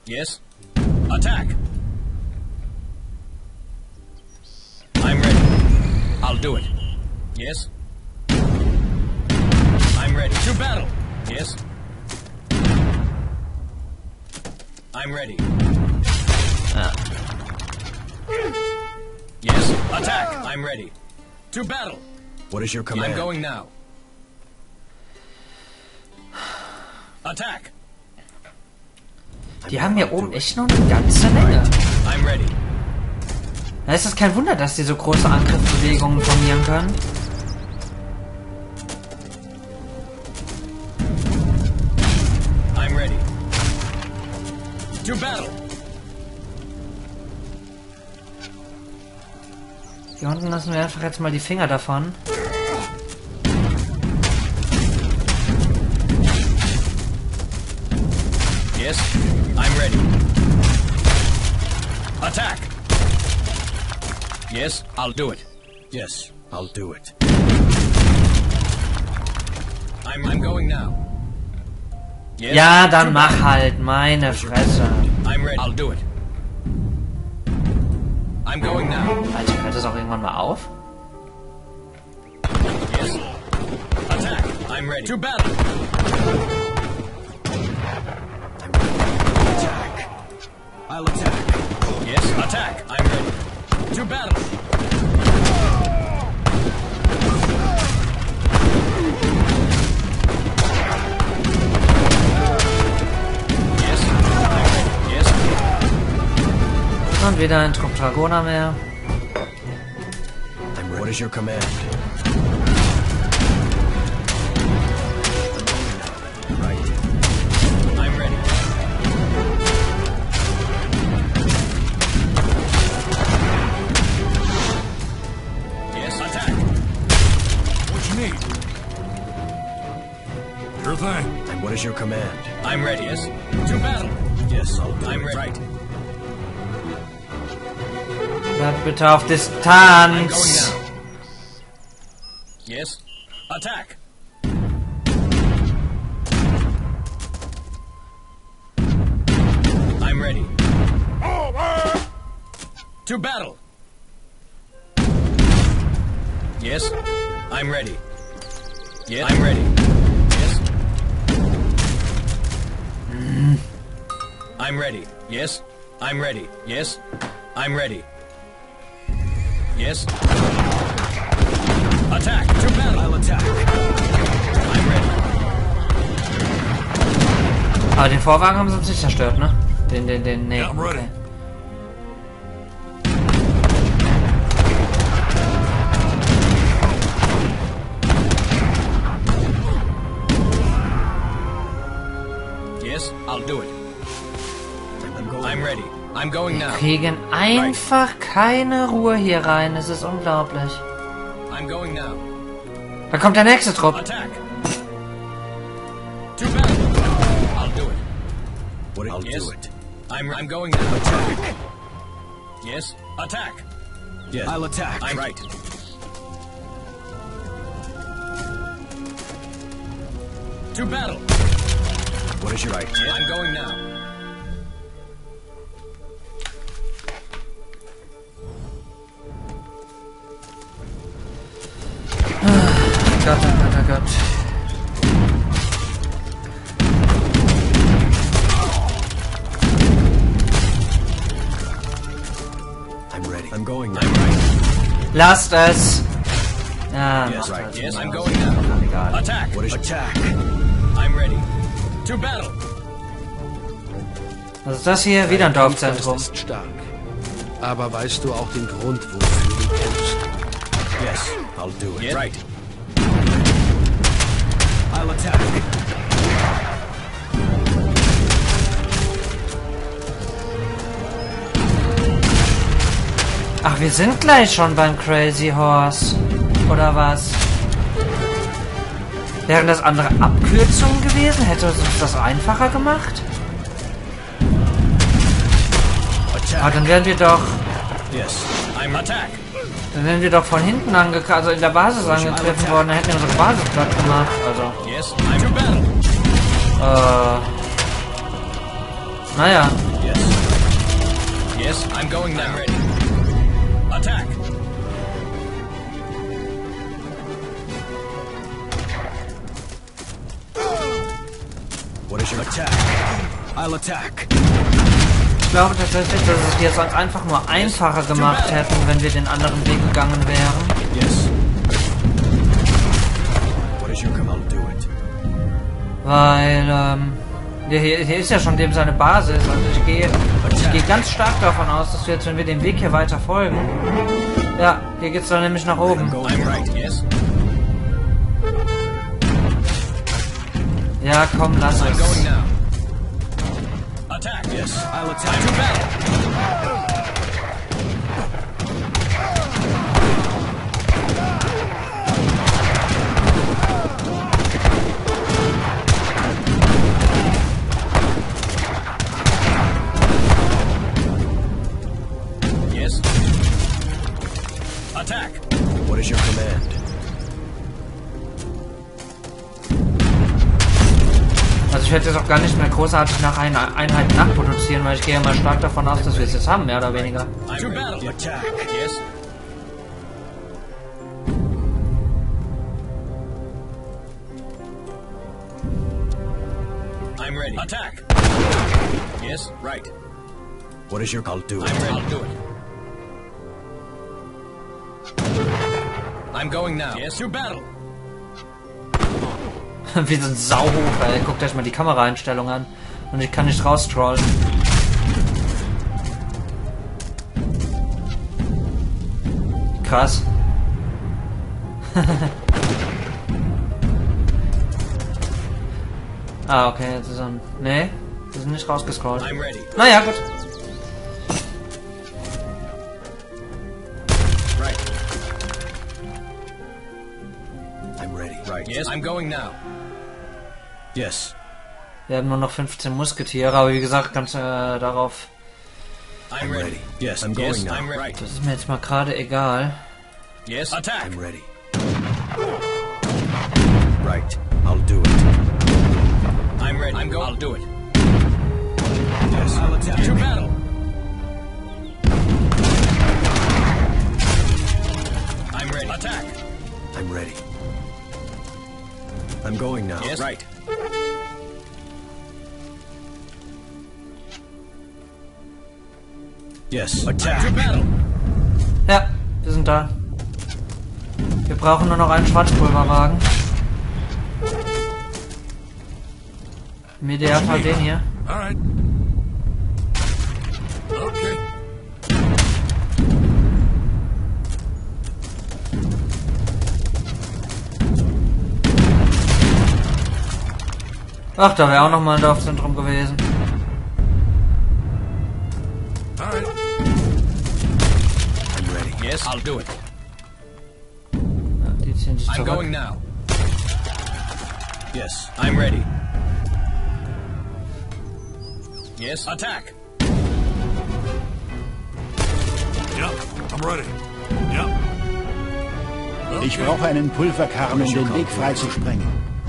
Yes. Attack. I'm ready. I'll do it. Yes. I'm ready. To battle. Yes. I'm ready. Yes. Attack. I'm ready. To battle. What is your command? I'm going now. Attack. Die haben hier oben echt noch eine ganze Menge. I'm ready. Da ist es kein Wunder, dass die so große Angriffsbewegungen formieren können. I'm ready. To battle. Hier unten lassen wir einfach jetzt mal die Finger davon. Yes, I'm ready. Attack. Yes, I'll do it. Yes, I'll do it. I'm going now. Yes. Ja, dann mach halt, meine Fresse. I'm ready. I'll do it. I'm going now. Alter, hört das auch irgendwann mal auf? Yes. Attack. I'm ready. To battle. Attack. I'll attack. Yes, attack. I'm ready. To battle. Yes, I'm ready. Yes. Und wieder ein Trupp Dragoner mehr. What is your command? Right. I'm ready. Yes, attack. What you need? Sure thing. And what is your command? I'm ready. Yes. To battle. Yes, I'll do I'm it. ready. Right. Bleibt bitte auf I'm going Distanz. now. Yes. Attack. I'm ready. To battle. Yes. I'm ready. Yes. I'm ready. Yes. I'm ready. Yes. I'm ready. Yes. I'm ready. Yes. Attack. To battle. I'll attack. I'm ready. Aber den Vorwagen haben sie uns nicht zerstört, ne? Nee. Yeah, I'm ready. Okay. Yes, I'll do it. I'm going. I'm ready. I'm going now. Kriegen einfach keine Ruhe hier rein. Es ist unglaublich. I'm going now. Da kommt der nächste Trupp. Attack. To battle. I'll do it. What? I'll Yes. do it. I'm going now. Attack. Yes. Attack. Yes. I'll attack. I'm right. To battle. What is your right? Yeah, I'm going now. Gott, oh Gott, oh Gott. I'm ready. I'm going now. I'm right. Lasst es. Ja, Yes, macht right. halt. Yes, I'm going now. Egal. Attack. What is attack? I'm ready. To battle. Was ist das hier? Wieder ein Dorfzentrum. ist stark. Aber weißt du auch den Grund, wofür du kämpfst? Yes, I'll do it. Yes. Right. I'll attack. Ach, wir sind gleich schon beim Crazy Horse. Oder was? Wären das andere Abkürzungen gewesen? Hätte uns das einfacher gemacht? Aber dann wären wir doch... Yes. I'm attack. Dann wären wir doch von hinten angegriffen, also in der Basis angegriffen worden. Dann hätten wir unsere Basis platt gemacht. Also... Yes, I'm to battle. Naja. Yes. Yes, I'm going now. I'm ready. Attack. What is your attack? I'll attack. Ich glaube tatsächlich, dass es wir sonst einfach nur einfacher gemacht hätten, wenn wir den anderen Weg gegangen wären. Yes. What is your command? I'll do it. Weil, hier ist ja schon dem seine Basis. Also ich gehe ganz stark davon aus, dass wir jetzt, wenn wir dem Weg hier weiter folgen... Ja, hier geht's dann nämlich nach oben. I'm right, yes. Ja, komm, lass I'm es. going now. Attack. Yes, I'll attack. To battle. Yes. Attack. What is your command? Also ich werde jetzt auch gar nicht mehr großartig nach einer Einheit nachproduzieren, weil ich gehe ja mal stark davon aus, dass wir es jetzt haben, mehr oder weniger. To battle. Attack. Yes. I'm ready. Attack. Yes, right. What is your... I'll do it. I'm ready. I'll do it. I'm going now. Yes, to battle. Wie so ein Sauhof, ey. Guckt euch mal die Kameraeinstellung an. Und ich kann nicht rausscrollen. Krass. Ah, okay, jetzt ist er... Nee, wir sind nicht rausgescrollt. I'm ready. Naja, gut. Right. I'm ready. Right. Yes, I'm going now. Yes. Wir haben nur noch 15 Musketiere, aber wie gesagt, ganz darauf... I'm I'm ready. ready. Yes, I'm going Yes, now. I'm ready. Das ist mir jetzt mal gerade egal. Yes, attack. I'm ready. Right. I'll do it. I'm ready. I'm going. I'll do it. Yes, I'll attack. To battle. I'm ready. Attack. I'm ready. I'm going now. Yes, right. Yes. To Attack. battle. Ja, wir sind da. Wir brauchen nur noch einen Schwarzpulverwagen. Im Idealfall den hier. All right. Okay. Ach, da wäre auch noch mal ein Dorfzentrum gewesen. All right. I'm ready. Yes, I'll do it. Ja, die ziehen sich I'm zurück. going now. Yes. I'm ready. Yes, attack. Yep, I'm ready. Yep. Ich brauche einen Pulverkarren, um den Weg freizusprengen.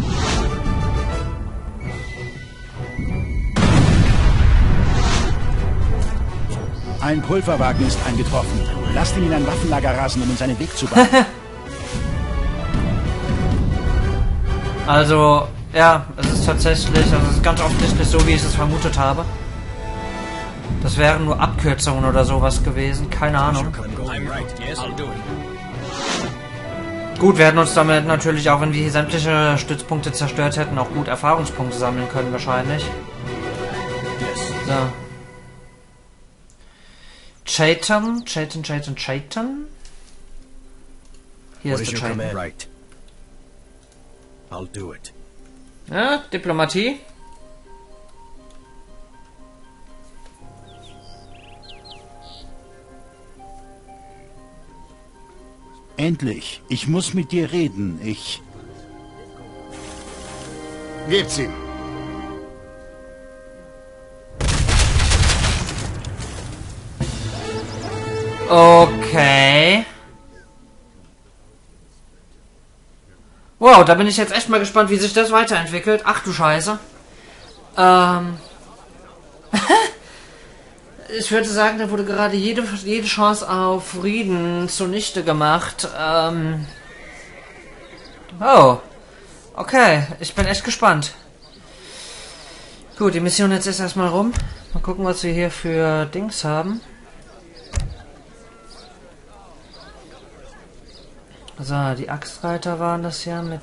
Ein Pulverwagen ist eingetroffen. Lasst ihn in ein Waffenlager rasen, um uns einen Weg zu bahnen. Also, ja, es ist tatsächlich, also es ist ganz offensichtlich so, wie ich es vermutet habe. Das wären nur Abkürzungen oder sowas gewesen, keine Ahnung. I'm right. Yes, I'll do it. Gut, wir hätten uns damit natürlich, auch wenn wir hier sämtliche Stützpunkte zerstört hätten, auch gut Erfahrungspunkte sammeln können wahrscheinlich. Yes. So. Chaitan. Hier What ist is der your Chaitan. command? Right. I'll do it. Ja, Diplomatie. Endlich. Ich muss mit dir reden. Gebt's ihm. Okay. Wow, da bin ich jetzt echt mal gespannt, wie sich das weiterentwickelt. Ach du Scheiße. Ich würde sagen, da wurde gerade jede Chance auf Frieden zunichte gemacht. Oh. Okay, ich bin echt gespannt. Gut, die Mission jetzt ist erstmal rum. Mal gucken, was wir hier für Dings haben. So, die Axtreiter waren das ja mit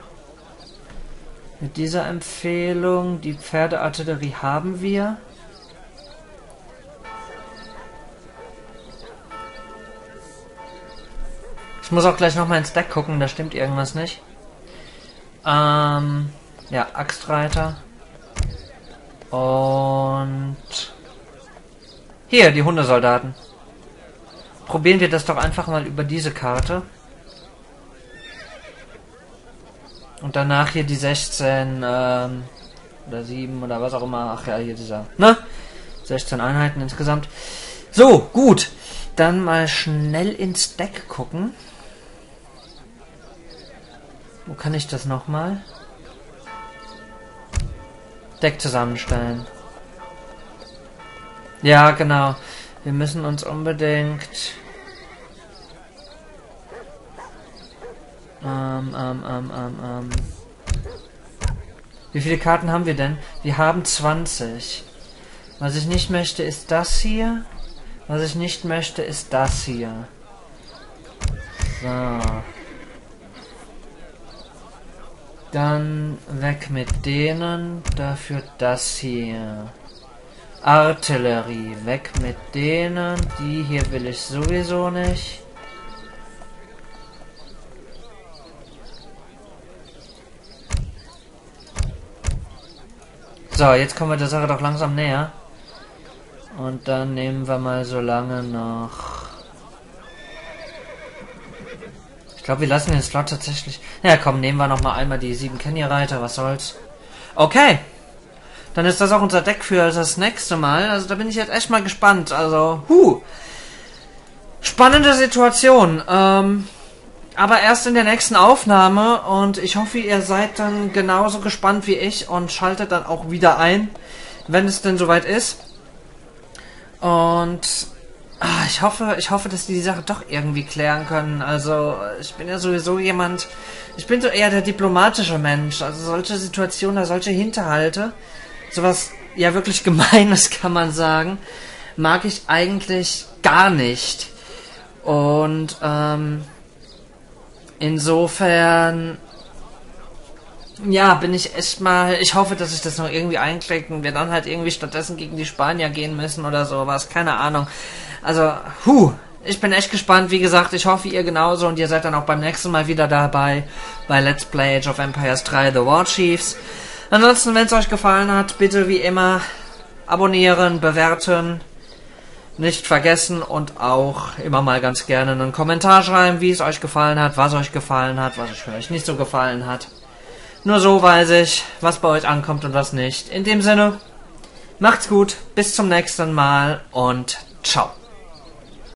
dieser Empfehlung. Die Pferdeartillerie haben wir. Ich muss auch gleich nochmal ins Deck gucken, da stimmt irgendwas nicht. Ja, Axtreiter. Und hier, die Hundesoldaten. Probieren wir das doch einfach mal über diese Karte. Und danach hier die 16, oder 7 oder was auch immer. Ach ja, hier dieser, ne? 16 Einheiten insgesamt. So, gut. Dann mal schnell ins Deck gucken. Wo kann ich das nochmal? Deck zusammenstellen. Ja, genau. Wir müssen uns unbedingt... Wie viele Karten haben wir denn? Wir haben 20. Was ich nicht möchte, ist das hier. Was ich nicht möchte, ist das hier. So. Dann weg mit denen. Dafür das hier. Artillerie. Weg mit denen. Die hier will ich sowieso nicht. So, jetzt kommen wir der Sache doch langsam näher. Und dann nehmen wir mal so lange noch... Ich glaube, wir lassen den Slot tatsächlich... Ja, komm, nehmen wir noch mal einmal die 7 Kenny-Reiter, was soll's. Okay. Dann ist das auch unser Deck für das nächste Mal. Also da bin ich jetzt echt mal gespannt. Also, spannende Situation. Aber erst in der nächsten Aufnahme. Und ich hoffe, ihr seid dann genauso gespannt wie ich. Und schaltet dann auch wieder ein, wenn es denn soweit ist. Und... ich hoffe, dass die Sache doch irgendwie klären können. Also, ich bin ja sowieso jemand... Ich bin so eher der diplomatische Mensch. Also solche Situationen, solche Hinterhalte, sowas ja wirklich Gemeines kann man sagen, mag ich eigentlich gar nicht. Und, insofern... Ja, bin ich echt mal... Ich hoffe, dass ich das noch irgendwie einkriege und wir dann halt irgendwie stattdessen gegen die Spanier gehen müssen oder sowas. Keine Ahnung. Also, ich bin echt gespannt. Wie gesagt, ich hoffe, ihr genauso und ihr seid dann auch beim nächsten Mal wieder dabei bei Let's Play Age of Empires 3 The War Chiefs. Ansonsten, wenn es euch gefallen hat, bitte wie immer abonnieren, bewerten, nicht vergessen und auch immer mal ganz gerne einen Kommentar schreiben, wie es euch gefallen hat, was euch gefallen hat, was euch vielleicht nicht so gefallen hat. Nur so weiß ich, was bei euch ankommt und was nicht. In dem Sinne, macht's gut, bis zum nächsten Mal und ciao.